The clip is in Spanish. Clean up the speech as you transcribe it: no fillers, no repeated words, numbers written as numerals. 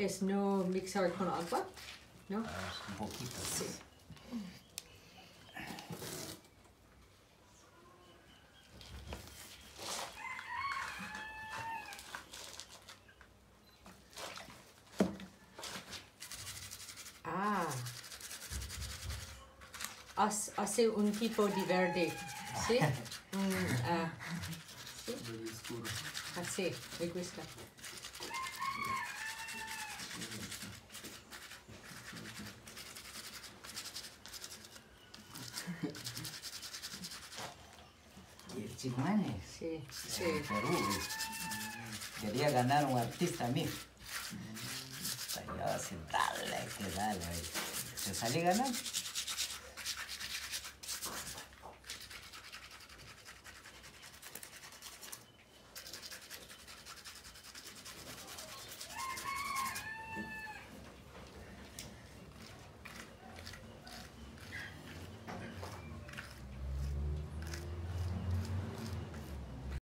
es no mixar con agua, ¿no? Un poquito. Sí. Hace un tipo de verde, ¿sí? ¿Sí? Así, me gusta. ¿Y el Chicmane? Sí, sí. En Perú. Quería ganar un artista a mí. Yo así, dale, que dale. Se salí ganando.